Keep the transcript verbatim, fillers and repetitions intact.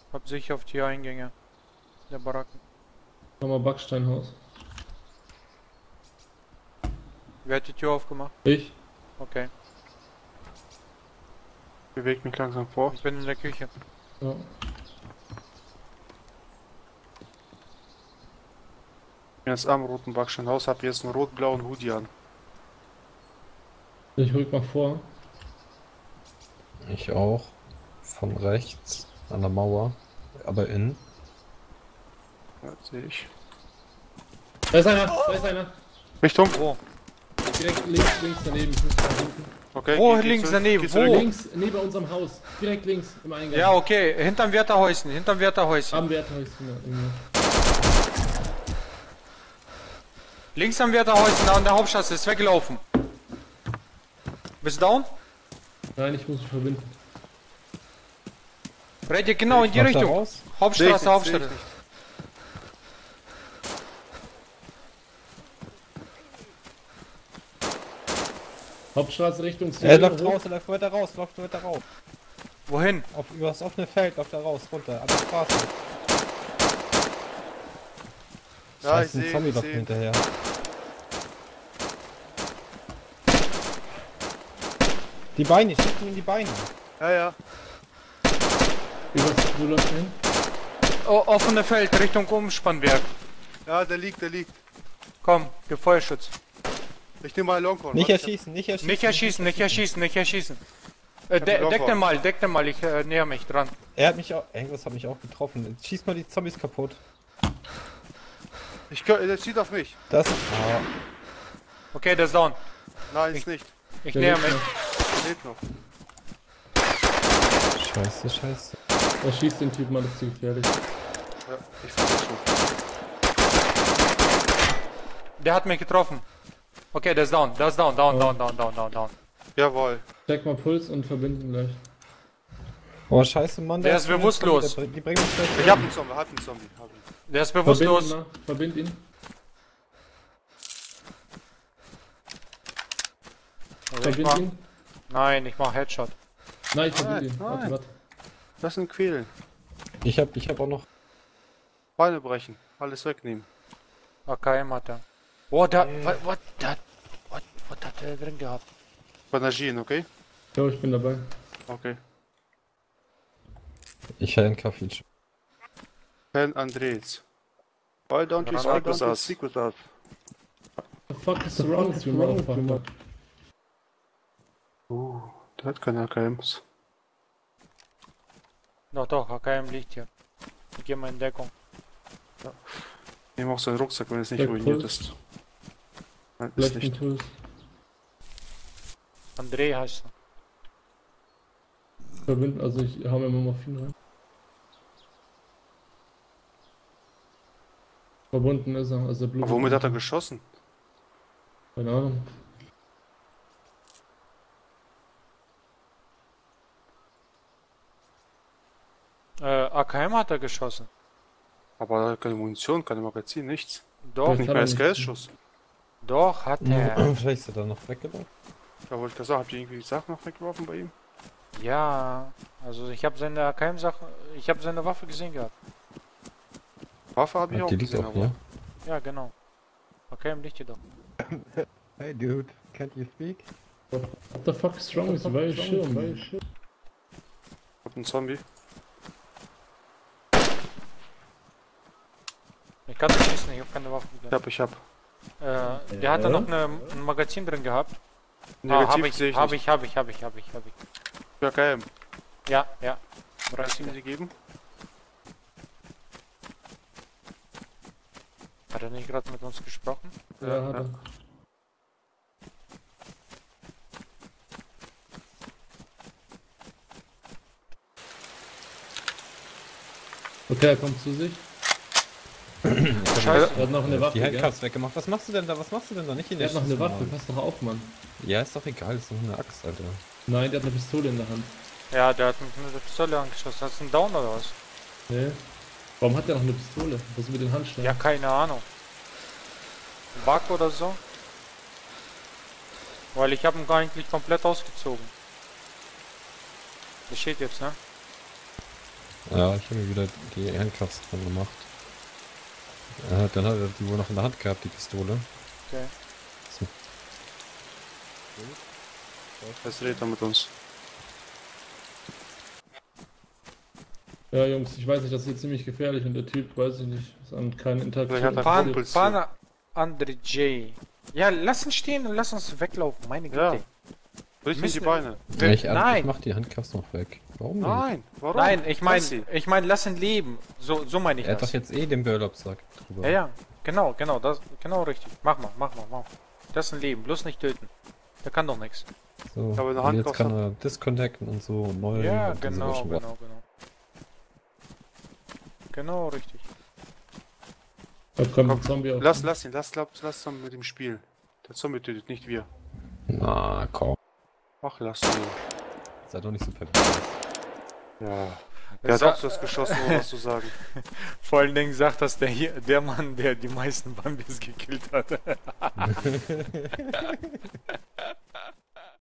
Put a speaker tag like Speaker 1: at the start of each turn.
Speaker 1: Hab sicher auf die Eingänge der Baracken.
Speaker 2: Nochmal Backsteinhaus.
Speaker 1: Wer hat die Tür aufgemacht?
Speaker 2: Ich?
Speaker 1: Okay.
Speaker 3: Bewegt mich langsam vor.
Speaker 1: Ich bin in der Küche.
Speaker 2: Ja.
Speaker 3: Ich bin jetzt am roten Backsteinhaus, hab jetzt einen rot-blauen Hoodie an.
Speaker 2: Ich rück mal vor.
Speaker 4: Ich auch. Von rechts an der Mauer. Aber innen.
Speaker 3: Ja, sehe ich.
Speaker 2: Da ist einer, da ist einer.
Speaker 3: Richtung?
Speaker 1: Wo?
Speaker 2: Direkt links, links daneben. Ich muss mal hinten.
Speaker 3: Okay.
Speaker 1: Wo
Speaker 3: geh- geh
Speaker 1: links
Speaker 3: zurück,
Speaker 1: daneben?
Speaker 3: geh
Speaker 1: Wo?
Speaker 3: zurück.
Speaker 2: Links, neben unserem Haus. Direkt links, im Eingang.
Speaker 1: Ja, okay. Hinterm Wärterhäuschen. Hinterm Wärterhäuschen.
Speaker 2: Am Werthäuschen. Ja, irgendwie.
Speaker 1: Links am Wärterhäuschen, da an der Hauptstraße. Ist weggelaufen. Bist du down?
Speaker 2: Nein, ich muss mich verbinden.
Speaker 1: Red ihr genau in die
Speaker 4: Läuft da
Speaker 1: Richtung.
Speaker 4: raus?
Speaker 3: Seh ich
Speaker 1: Hauptstraße,
Speaker 3: nicht, seh
Speaker 1: Hauptstraße.
Speaker 3: ich nicht.
Speaker 2: Hauptstraße Richtung
Speaker 4: Er läuft
Speaker 2: Zürich,
Speaker 4: raus, er läuft weiter raus, läuft weiter raus.
Speaker 1: Wohin?
Speaker 4: Auf, über das offene Feld läuft er raus, runter, an der Straße.
Speaker 3: Ja, ich
Speaker 4: Scheiße, ein
Speaker 3: sehe,
Speaker 4: Zombie
Speaker 3: ich
Speaker 4: läuft
Speaker 3: sehe.
Speaker 4: hinterher. Die Beine, schießen ihm die Beine.
Speaker 3: Ja, ja.
Speaker 2: Über, wo läuft er hin?
Speaker 1: Oh, offene Feld, Richtung Umspannwerk.
Speaker 3: Ja, der liegt, der liegt.
Speaker 1: Komm, gib Feuerschutz.
Speaker 3: Ich nehme mal Longhorn.
Speaker 4: Nicht
Speaker 3: warte,
Speaker 4: erschießen, nicht erschießen.
Speaker 1: Nicht erschießen, nicht erschießen, nicht erschießen. Äh,
Speaker 3: hab
Speaker 1: de
Speaker 3: den
Speaker 1: deck
Speaker 3: Locker.
Speaker 1: den mal, deck den mal, ich äh, näher mich dran.
Speaker 4: Er hat mich auch, irgendwas hat mich auch getroffen. Schieß mal die Zombies kaputt.
Speaker 3: Ich, kö- der schießt auf mich.
Speaker 4: Das, ah,
Speaker 1: Okay, der ist down.
Speaker 3: Nein, ist nicht.
Speaker 1: Ich
Speaker 2: Der
Speaker 1: näher
Speaker 2: lebt
Speaker 1: mich.
Speaker 2: noch.
Speaker 3: Der lebt noch.
Speaker 4: scheiße, scheiße.
Speaker 2: Er schießt den Typen an, das ist zu gefährlich.
Speaker 3: Ja, ich versuch schon.
Speaker 1: Der hat mich getroffen. Okay, der ist down, der ist down, down, down, down, down, down, down.
Speaker 3: Jawohl.
Speaker 2: Check mal Puls und verbinden gleich.
Speaker 4: Oh, scheiße, Mann.
Speaker 1: Der
Speaker 4: da
Speaker 1: ist
Speaker 4: schon ein
Speaker 1: bewusstlos.
Speaker 4: Zombie, der- Die bringen uns gleich
Speaker 3: Ich hab einen Zombie, hab einen Zombie. Hab ihn.
Speaker 1: Der ist
Speaker 2: Verbind ihn
Speaker 1: bewusstlos.
Speaker 2: mal. Verbind ihn.
Speaker 1: Also ich
Speaker 2: Verbind
Speaker 1: mach,
Speaker 2: ihn.
Speaker 1: nein, ich mach Headshot.
Speaker 2: Nein, ich verbind
Speaker 3: Nein,
Speaker 2: ihn. Warte,
Speaker 3: nein.
Speaker 2: warte.
Speaker 3: Lass ihn quälen.
Speaker 4: Ich hab, ich hab auch noch.
Speaker 3: Beine brechen. Alles wegnehmen.
Speaker 1: A K M hat er. Oh, da, what, what, da, what, what hat er drin gehabt?
Speaker 3: Bandagieren, okay?
Speaker 2: Ja, ich bin dabei.
Speaker 3: Okay.
Speaker 4: Ich hätte einen Kaffee.
Speaker 3: San Andreas. Why don't you
Speaker 1: Why
Speaker 3: speak with us? Speak with us.
Speaker 2: The fuck is wrong with you, motherfucker?
Speaker 3: Uh, der hat keine A K Ms.
Speaker 1: Doch, doch, A K M liegt hier. Ich geh mal in Deckung.
Speaker 3: Nimm auch seinen Rucksack, wenn es nicht
Speaker 2: Der
Speaker 3: ruiniert
Speaker 2: Puls.
Speaker 3: ist. Nein, ist
Speaker 2: Vielleicht ein
Speaker 3: nicht.
Speaker 2: Puls.
Speaker 1: André heißt er.
Speaker 2: Verbinden, also ich hau mir mal Morphin rein. Verbunden ist er, also Blut.
Speaker 3: Womit hat er geschossen?
Speaker 2: Keine Ahnung.
Speaker 1: Äh, A K M hat er geschossen.
Speaker 3: Aber er hat keine Munition, keine Magazin, nichts.
Speaker 1: Doch,
Speaker 2: Vielleicht
Speaker 3: Nicht
Speaker 2: hat
Speaker 3: mal
Speaker 2: er
Speaker 3: S K S-Schuss.
Speaker 1: doch, hat er.
Speaker 4: Vielleicht ist er da noch weggelaufen.
Speaker 3: Da wollte ich das sagen, habt ihr irgendwie Sachen noch weggeworfen bei ihm?
Speaker 1: Ja, also ich habe seine A K M-Sache, ich habe seine Waffe gesehen gehabt.
Speaker 3: Waffe habe ich
Speaker 4: Ja,
Speaker 3: auch
Speaker 4: die liegt
Speaker 3: gesehen,
Speaker 4: auch
Speaker 3: aber
Speaker 4: hier.
Speaker 1: Ja, genau. A K M liegt hier doch.
Speaker 4: Hey dude, can't you speak?
Speaker 2: What the fuck is wrong with you? Why are you shooting me?
Speaker 3: ich hab einen Zombie.
Speaker 1: Ich kann nicht schießen, ich habe keine Waffe.
Speaker 3: Ich hab, ich hab.
Speaker 1: Äh, der hat da noch eine, ein Magazin drin gehabt. Ah,
Speaker 3: Negativ
Speaker 1: hab ich,
Speaker 3: sehe ich
Speaker 1: hab
Speaker 3: nicht.
Speaker 1: ich, hab ich, hab ich, hab ich, hab ich.
Speaker 3: A K M.
Speaker 1: Ja, ja.
Speaker 3: Kannst du mir die geben?
Speaker 1: Hat er nicht gerade mit uns gesprochen?
Speaker 2: Ja, hat
Speaker 3: ja.
Speaker 2: er. Okay, er kommt zu sich.
Speaker 1: Scheiße.
Speaker 2: Er hat noch eine Waffe,
Speaker 4: Die
Speaker 2: gell?
Speaker 4: Handcuffs weggemacht. Was machst du denn da? Was machst du denn da? Nicht in
Speaker 2: Er
Speaker 4: der
Speaker 2: hat noch eine
Speaker 4: Schießen,
Speaker 2: Waffe,
Speaker 4: Mann.
Speaker 2: pass doch auf, Mann.
Speaker 4: Ja, ist doch egal, ist doch nur eine Axt, Alter.
Speaker 2: Nein, der hat eine Pistole in der Hand.
Speaker 1: Ja, der hat mich mit der Pistole angeschossen. Hast du einen Down oder was?
Speaker 2: Nee. Warum hat der noch eine Pistole? Was ist mit den Handschellen?
Speaker 1: Ja, keine Ahnung. Bug oder so? Weil ich habe ihn eigentlich komplett ausgezogen. Das steht jetzt, ne?
Speaker 4: Ja, ich habe mir wieder die Handcuffs dran gemacht. Äh, dann hat er die wohl noch in der Hand gehabt, die Pistole.
Speaker 1: Okay.
Speaker 4: So.
Speaker 3: Was redet er mit uns?
Speaker 2: Ja, Jungs, ich weiß nicht, das ist jetzt ziemlich gefährlich und der Typ, weiß ich nicht, ist an keine Interaktion.
Speaker 3: Vielleicht hat er
Speaker 1: Pan,
Speaker 3: Kumpels
Speaker 1: Pan Andre J. Ja, lass ihn stehen und lass uns weglaufen, meine
Speaker 3: Ja.
Speaker 1: Güte.
Speaker 3: Richtig in die
Speaker 1: Müssen-
Speaker 3: Beine.
Speaker 4: Ja, ich, ich
Speaker 1: Nein,
Speaker 4: mach die Handcuffs noch weg. Warum nicht?
Speaker 3: Nein, warum?
Speaker 1: nein, ich meine,
Speaker 3: Lass sie.
Speaker 1: ich meine, lass ihn leben. So, so meine ich
Speaker 4: Er hat doch
Speaker 1: das.
Speaker 4: jetzt eh den Burlap-Sack drüber.
Speaker 1: Ja, ja, genau, genau, das, genau richtig. Mach mal, mach mal, mach mal. Das ist ein Leben, bloß nicht töten. Der kann doch nichts.
Speaker 4: So,
Speaker 3: Aber eine
Speaker 4: und jetzt
Speaker 3: Handcuffs
Speaker 4: kann er disconnecten und so und neu.
Speaker 1: Ja,
Speaker 4: und dann sind wir
Speaker 1: genau,
Speaker 4: schon
Speaker 1: genau, genau. Genau richtig.
Speaker 2: Da kommt
Speaker 3: Komm,
Speaker 2: ein Zombie auf.
Speaker 3: Lass, lass ihn, lass, lass, lass ihn mit ihm spielen. Der Zombie tötet, nicht wir.
Speaker 4: Na, komm.
Speaker 3: Ach, lass ihn.
Speaker 4: Sei doch nicht so pervers.
Speaker 3: Ja. Der hat
Speaker 1: Sa-
Speaker 3: auch zuerst geschossen, ohne was zu sagen.
Speaker 1: Vor allen Dingen sagt das der hier, der Mann, der die meisten Bambis gekillt hat.